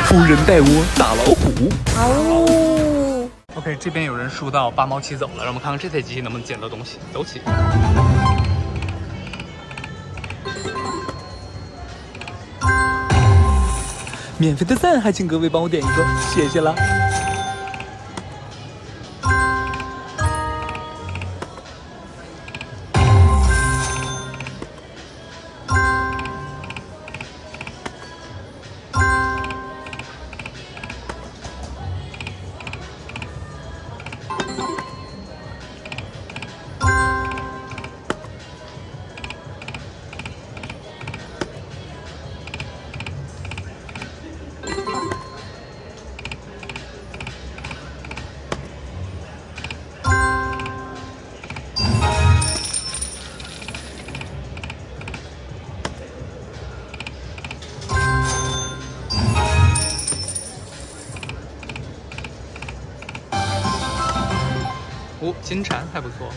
夫人带我打老虎。 哦。 OK， 这边有人输到8毛7走了，让我们看看这台机器能不能捡到东西。走起。免费的赞还请各位帮我点一个，谢谢了。哦，金蝉还不错。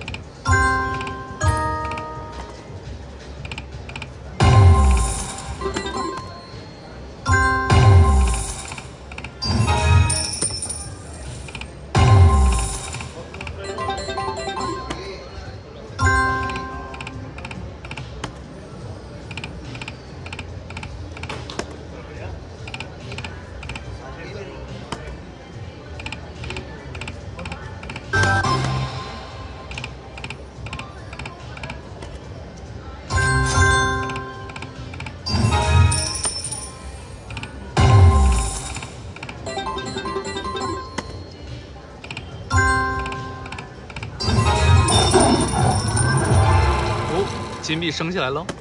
金币升起来了。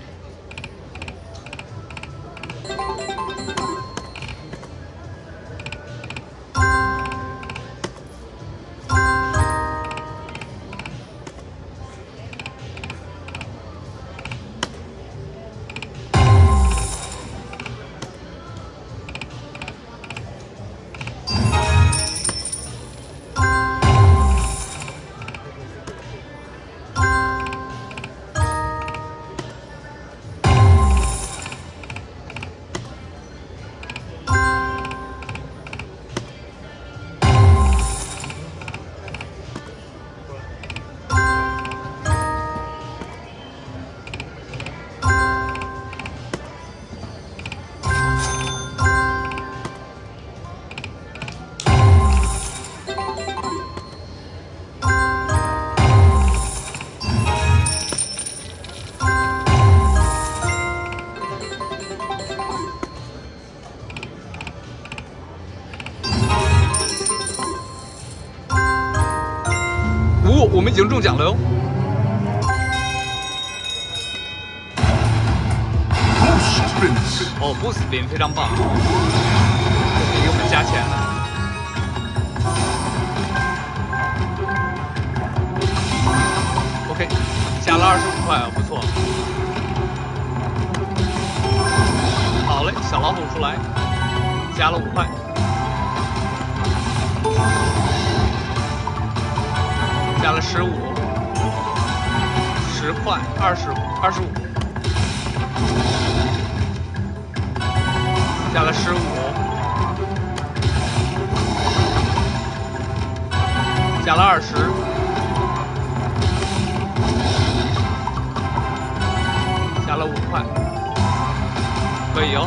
我们已经中奖了哟！哦 ，Boost Spin 非常棒，给我们加钱了。OK， 加了25块啊，不错。好嘞，小老虎出来，加了5块。加了15，10块，25，加了15，加了20，加了5块，可以哦。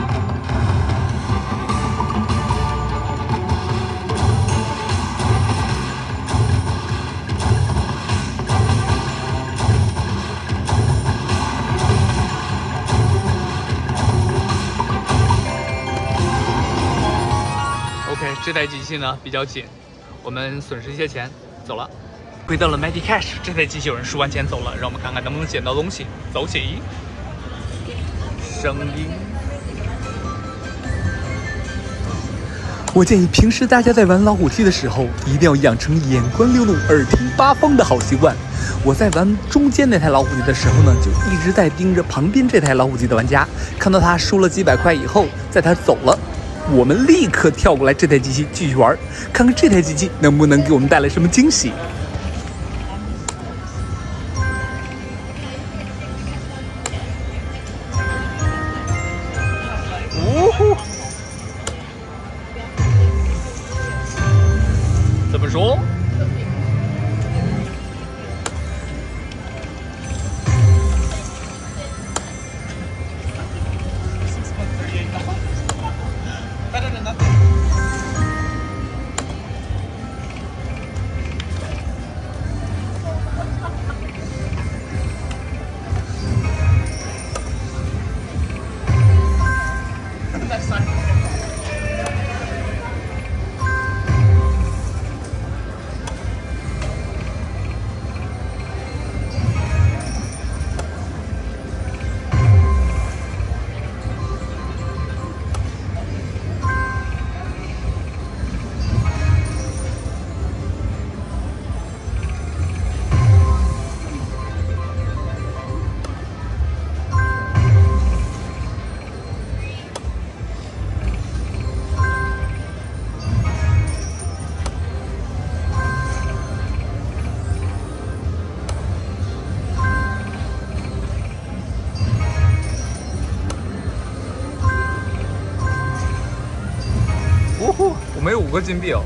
这台机器呢比较紧，我们损失一些钱，走了。回到了 Medi Cash， 这台机器有人输完钱走了，让我们看看能不能捡到东西。走起，声音。我建议平时大家在玩老虎机的时候，一定要养成眼观六路、耳听八方的好习惯。我在玩中间那台老虎机的时候呢，就一直在盯着旁边这台老虎机的玩家，看到他输了几百块以后，在他走了。我们立刻跳过来这台机器继续玩，看看这台机器能不能给我们带来什么惊喜。呜呼！ 没有5个金币哦。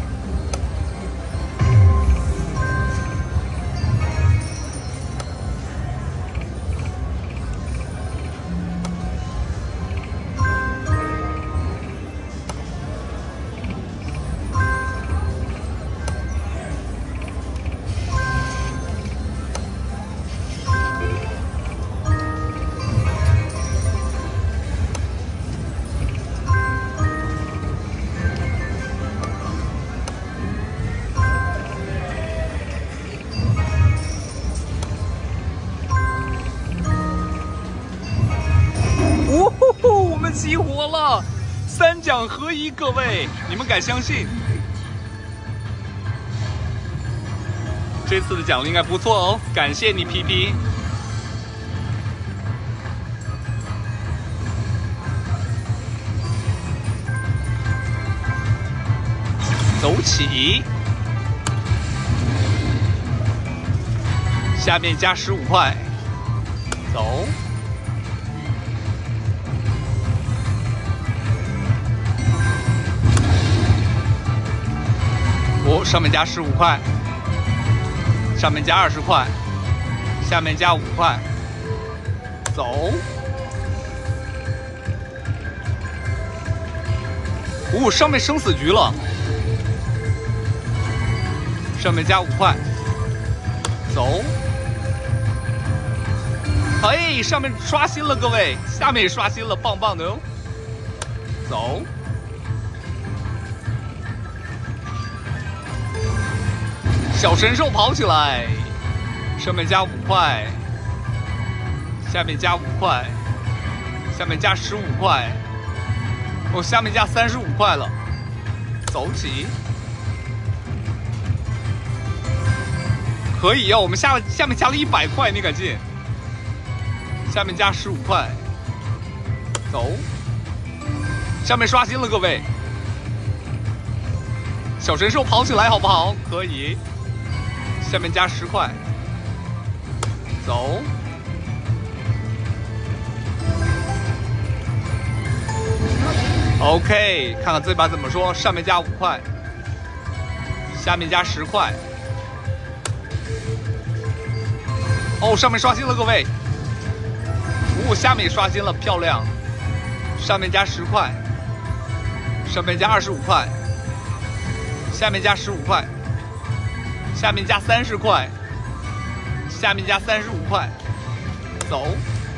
激活了，3奖合一，各位，你们敢相信？这次的奖励应该不错哦，感谢你 PP。走起，下面加15块，走。上面加15块，上面加20块，下面加5块，走。上面生死局了，上面加5块，走。嘿，上面刷新了，各位，下面也刷新了，棒棒的哟，走。小神兽跑起来，上面加5块，下面加5块，下面加15块，下面加35块了，走起，可以啊！我们下面加了100块，你敢信？下面加15块，走，下面刷新了，各位，小神兽跑起来好不好？可以。下面加10块，走。OK， 看看这把怎么说。上面加5块，下面加10块。上面刷新了，各位。下面也刷新了，漂亮。上面加10块，上面加25块，下面加15块。下面加30块，下面加35块，走。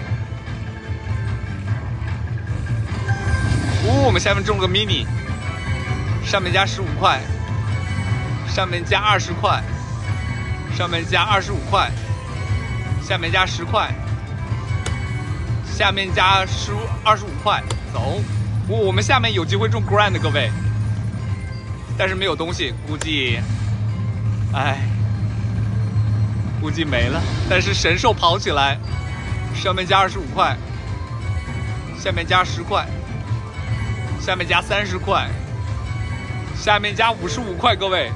我们下面中了个 mini， 上面加15块，上面加20块，上面加25块，下面加10块，下面加25块，走。我们下面有机会中 grand， 各位，但是没有东西，估计。估计没了。但是神兽跑起来，上面加25块，下面加10块，下面加30块，下面加55块，各位。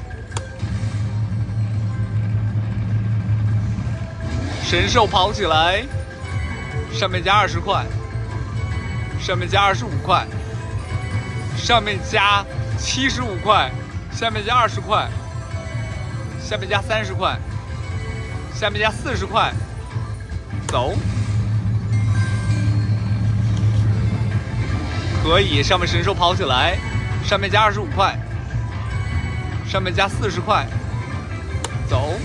神兽跑起来，上面加20块，上面加25块，上面加75块，下面加20块。下面加30块，下面加40块，走，可以。上面神兽跑起来，上面加25块，上面加40块，走，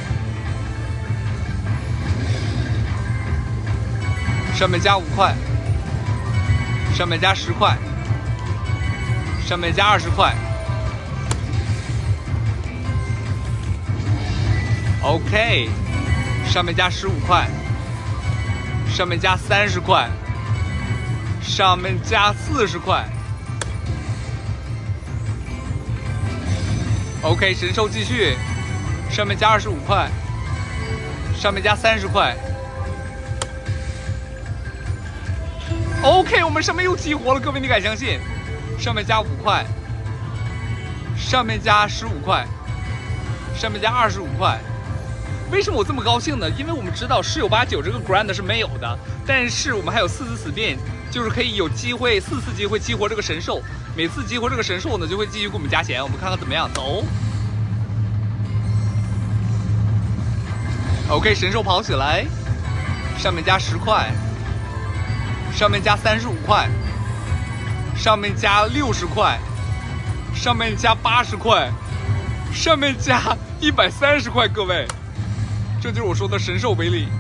上面加5块，上面加10块，上面加20块。OK， 上面加15块，上面加30块，上面加40块。OK， 神兽继续，上面加25块，上面加30块。OK， 我们上面又激活了，各位你敢相信？上面加5块，上面加15块，上面加25块。为什么我这么高兴呢？因为我们知道10有89这个 grand 是没有的，但是我们还有4次死变， 就是可以有机会4次机会激活这个神兽，每次激活这个神兽呢，就会继续给我们加钱。我们看看怎么样，走。OK， 神兽跑起来，上面加10块，上面加35块，上面加60块，上面加80块，上面加130块，各位，这就是我说的神兽威力。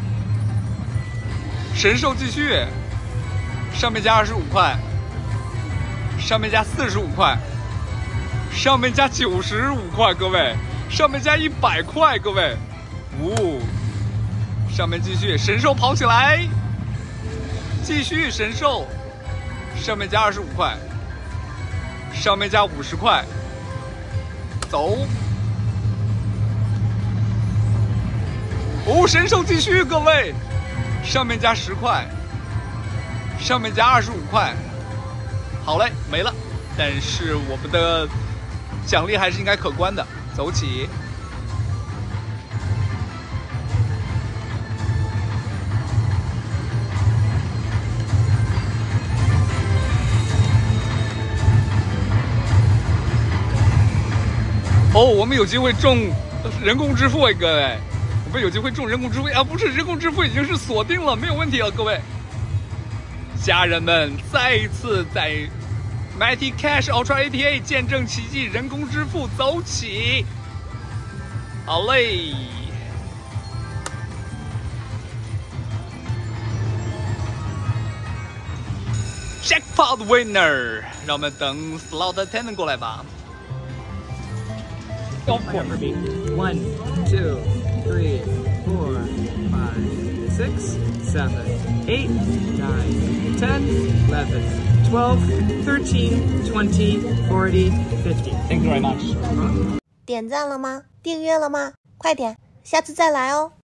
神兽继续，上面加25块，上面加45块，上面加95块，各位，上面加100块，各位。上面继续，神兽跑起来，继续神兽，上面加25块，上面加50块，走。神兽继续，各位，上面加10块，上面加25块，好嘞，没了。但是我们的奖励还是应该可观的，走起。我们有机会中人工支付哎，各位，我们有机会中人工支付啊！不是人工支付已经是锁定了，没有问题了，各位家人们，再一次在 Mighty Cash Ultra ATA 见证奇迹，人工支付走起，好嘞。Jackpot winner， 让我们等 Slot Attendant 过来吧。 Go for it. 1, 2, 3, 4, 5, 6, 7, 8, 9, 10, 11, 12, 13, 20, 40, 50. Thank you very much. 点赞了吗？订阅了吗？快点，下次再来哦。